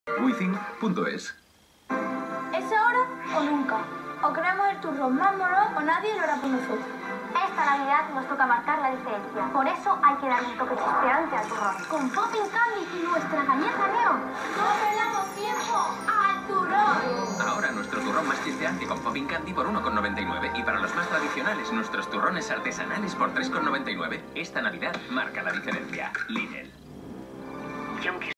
Wizzing.es. ¿Es ahora o nunca? O queremos el turrón más moro o nadie lo hará por nosotros. Esta Navidad nos toca marcar la diferencia. Por eso hay que darle un toque chispeante al turrón. Con Popping Candy y nuestra galleta Neon. ¡No perdamos tiempo al turrón! Ahora nuestro turrón más chispeante con Popping Candy por 1,99. Y para los más tradicionales, nuestros turrones artesanales por 3,99. Esta Navidad marca la diferencia. Lidl.